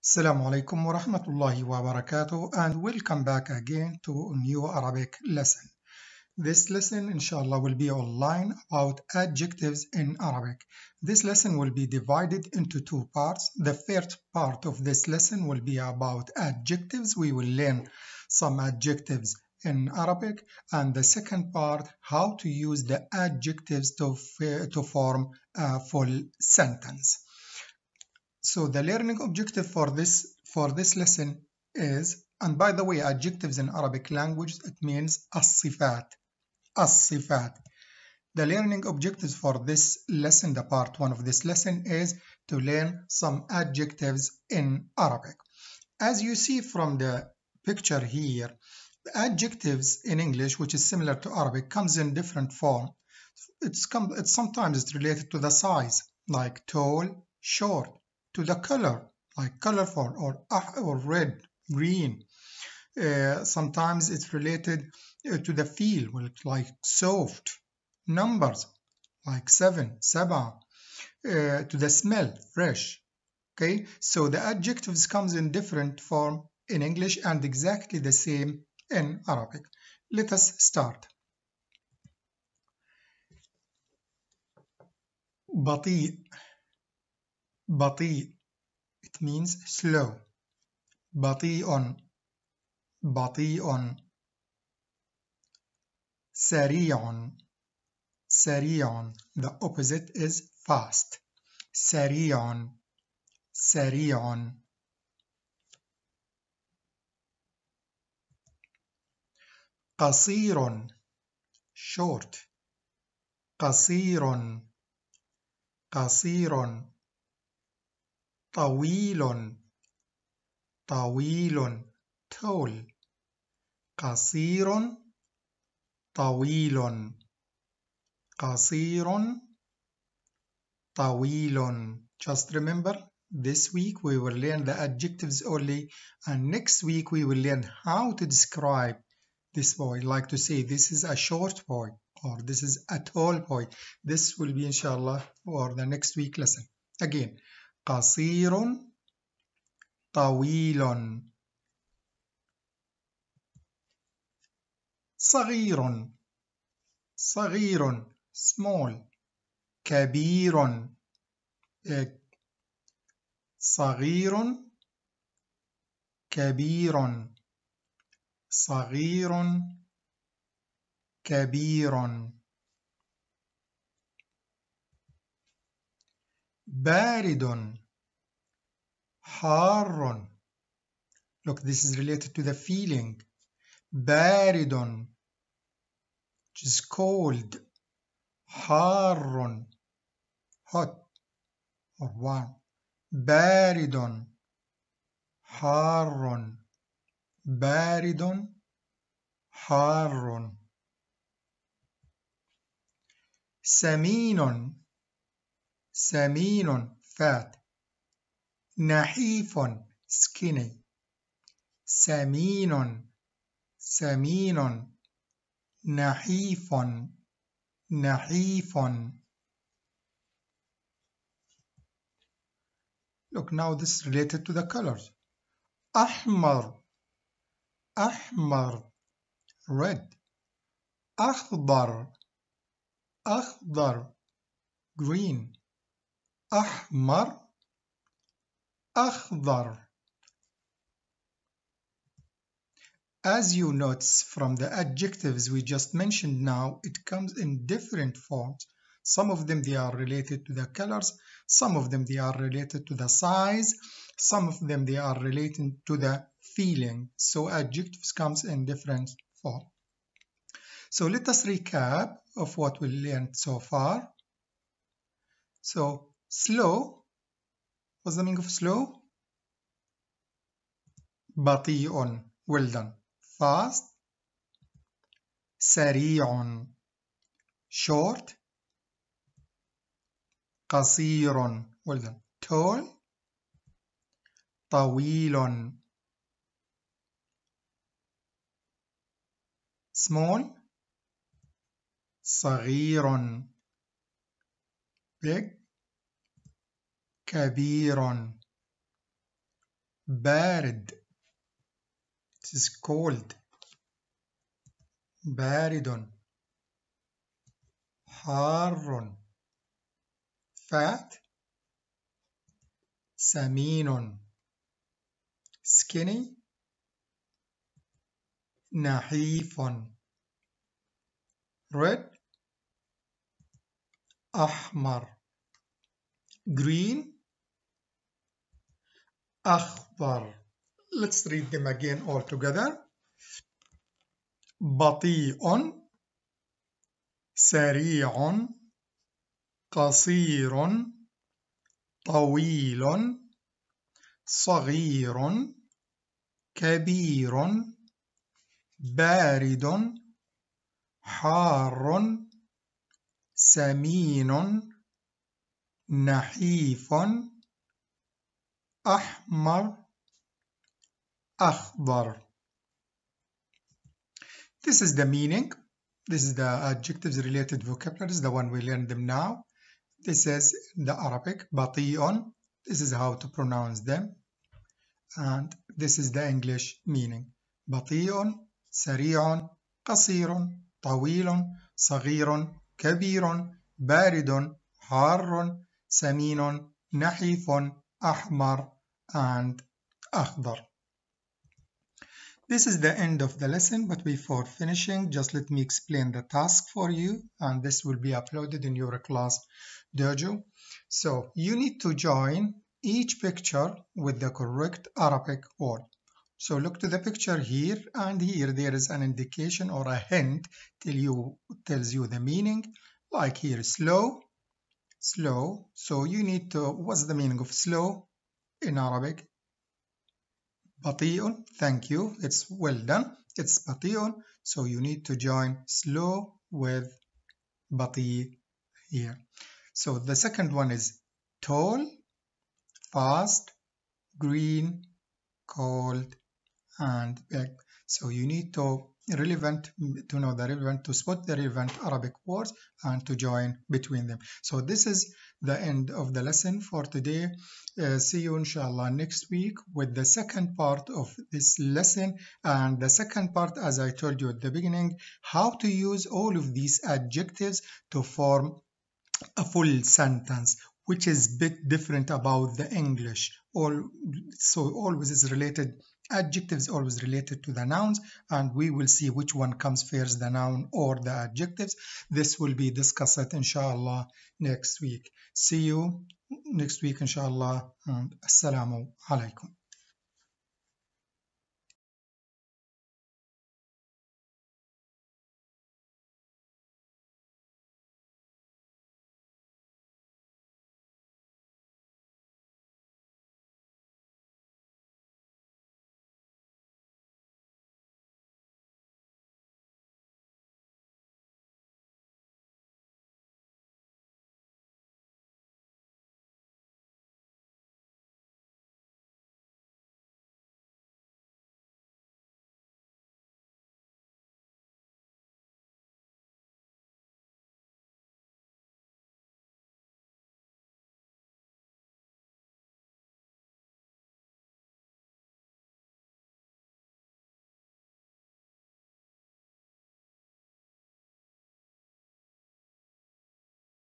Assalamu alaikum wa rahmatullahi wa barakatuh, and welcome back again to a new Arabic lesson. This lesson inshallah will be online about adjectives in Arabic. This lesson will be divided into two parts. The first part of this lesson will be about adjectives. We will learn some adjectives in Arabic, and the second part how to use the adjectives to form a full sentence. So the learning objective for this lesson is, and by the way, adjectives in Arabic language, it means as-sifat. As-sifat. The learning objectives for this lesson, the part one of this lesson, is to learn some adjectives in Arabic. As you see from the picture here, the adjectives in English, which is similar to Arabic, comes in different form. It's sometimes related to the size, like tall, short, to the color, like colorful or red, green. Sometimes it's related to the feel, like soft. Numbers, like 7, sab'a. To the smell, fresh. Okay, so the adjectives comes in different form in English and exactly the same in Arabic. Let us start. بطيء. بطيء. It means slow. بطيء. بطيء. سريع. سريع. The opposite is fast. سريع. سريع. قصير. short. قصير. قصير. طويل. طويل. tall. قصير. طويل. قصير. طويل. Just remember, this week we will learn the adjectives only, and next week we will learn how to describe this boy, like to say this is a short boy or this is a tall boy. This will be inshallah for the next week lesson. Again, قصير. طويل. صغير. صغير. small. كبير. صغير. كبير. صغير. كبير. بارد. حار. Look, this is related to the feeling. بارد, which is cold. حار, hot or warm. بارد. حار. بارد. حار. سمين. سمين, fat. نحيف, skinny. سمين. سمين. نحيف. نحيف. Look, now this is related to the colors. أحمر. أحمر, red. أخضر. أخضر, green. أحمر. أخضر. As you notice from the adjectives we just mentioned now, it comes in different forms. Some of them they are related to the colors, some of them they are related to the size, some of them they are related to the feeling. So adjectives comes in different form. So let us recap of what we learned so far. So slow, what's the meaning of slow? بطيء, well done. Fast. سريع, short. قصير, well done. Tall. طويل, small. صغير, big. كبير, بارد. It is cold. بارد. حار. fat. سمين. skinny. نحيف. red. أحمر. green. أخضر. Let's read them again all together. بطيء. سريع. قصير. طويل. صغير. كبير. بارد. حار. سمين. نحيف. أحمر. أخضر. This is the meaning. This is the adjectives related vocabularies, the one we learned them now. This is the Arabic, بطيء. This is how to pronounce them. And this is the English meaning. بطيء. سريع. قصير. طويل. صغير. كبير. بارد. حار. سمين. نحيف. أحمر. And أخضر. This is the end of the lesson, but before finishing, just let me explain the task for you, and this will be uploaded in your class dojo. So you need to join each picture with the correct Arabic word. So look to the picture here, and here there is an indication or a hint tells you the meaning, like here, slow, slow. So you need to, what's the meaning of slow in Arabic? بطيء. Thank you. It's well done. It's بطيء. So you need to join slow with بطيء here. So the second one is tall, fast, green, cold, and big. So you need to know the relevant, to spot the relevant Arabic words and to join between them. So this is the end of the lesson for today. See you inshallah next week with the second part of this lesson. And the second part, as I told you at the beginning, how to use all of these adjectives to form a full sentence, which is a bit different about the English. So always is related, adjectives always related to the nouns, and we will see which one comes first, the noun or the adjectives. This will be discussed inshallah next week. See you next week inshallah, and assalamu alaikum.